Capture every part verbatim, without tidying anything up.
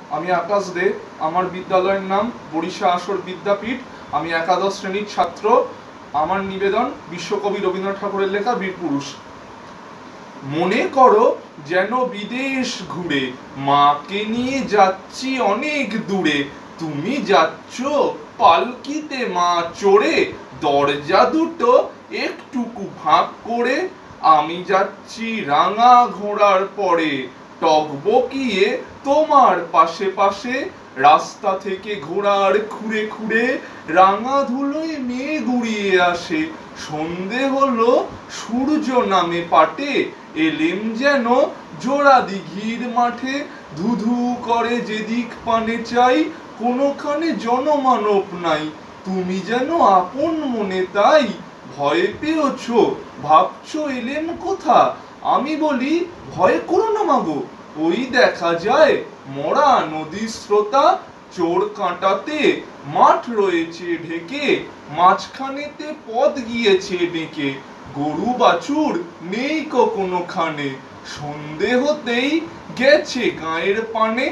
আমি আকাশ দে। আমার বিদ্যালয়ের নাম বরিশা আসর বিদ্যাপীঠ। আমি একাদশ শ্রেণীর ছাত্র। আমার নিবেদন বিশ্বকবি রবীন্দ্রনাথ ঠাকুরের লেখা বীরপুরুষ। মনে করো যেন বিদেশ ঘুরে মাকে নিয়ে যাচ্ছি অনেক দূরে। তুমি যাচ্ছ পালকিতে মা চড়ে, দরজা দুটো একটুকু ফাঁক করে। আমি যাচ্ছি রাঙা ঘোড়ার পরে, টকবকিয়ে তোমার পাশে পাশে। রাস্তা থেকে ঘোড়ার খুঁড়ে খুঁড়ে রাঙা ধুলোয় মেঘ উড়িয়ে আসে। সন্ধে হলো সূর্য নামে পাটে, এলেম যেন জোড়া দিঘির মাঠে। ধুধু করে যেদিক পানে চাই, কোনোখানে জনমানব নাই। তুমি যেন আপন মনে তাই, ভয় পেয়েছ ভাবছো এলেম কোথা। আমি বলি ভয় করো না মাগো, ওই দেখা যায় মরা নদীর স্রোতা। চোর কাঁটাতে মাঠ রয়েছে ঢেকে, মাঝখানেতে পথ গিয়েছে ডেকে। গরু বাছুর নেই কোনোখানে, সন্ধে হতেই গেছে গায়ের পানে।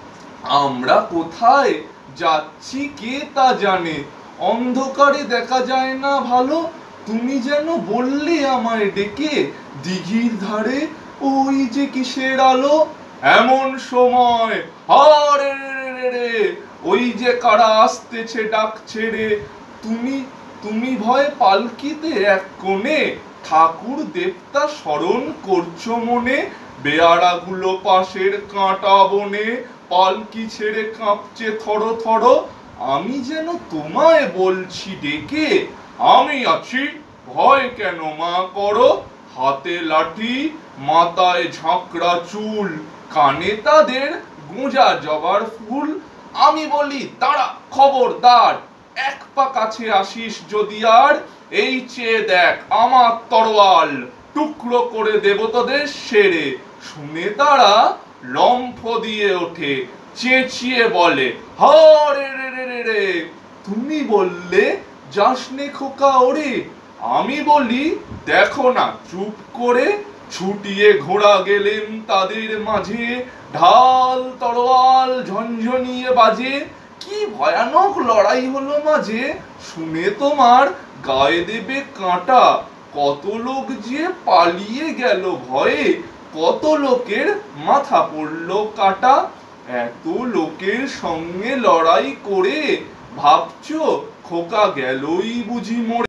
আমরা কোথায় যাচ্ছি কে তা জানে, অন্ধকারে দেখা যায় না ভালো। তুমি যেন বললে আমায় ডেকে, দিঘির ধারে ওই যে কিসের আলো। এমন সময় আরে রে, ওই যে কারা আসতেছে ডাকছে রে। তুমি তুমি ভয় পালকিতে এক কোণে, ঠাকুর দেবতা স্মরণ করছো মনে। বেয়ারাগুলো পাশের কাঁটা বনে, পালকি ছেড়ে কাঁপছে থর থর। আমি যেন তোমায় বলছি ডেকে, আমি আছি ভয় কেন মা করো। হাতে লাঠি মাথায় ঝাঁকড়া চুল, কানে তাদের গোঁজা জবার ফুল। আমি বলি দাঁড়া খবরদার, এক পা কাছে আসিস যদি আর। এই চেয়ে দেখ আমার তরোয়াল, টুকরো করে দেব তোদের সেরে। শুনে তারা লম্ফ দিয়ে ওঠে, চেঁচিয়ে বলে হরে রে রে রে রে। তুমি বললে যাসনে খোকা ওরে। আমি বলি দেখো না চুপ করে। ছুটিয়ে ঘোড়া গেলেন তাদের মাঝে, ঢাল তরোয়াল ঝনঝনিয়ে বাজে। কি ভয়ানক লড়াই হলো মাঝে, শুনে তোমার গায়ে দেবে কাঁটা। কত লোক যে পালিয়ে গেল ভয়ে, কত লোকের মাথা পড়লো কাটা। এত লোকের সঙ্গে লড়াই করে ভাবছো খোকা গেলই বুঝি মরে।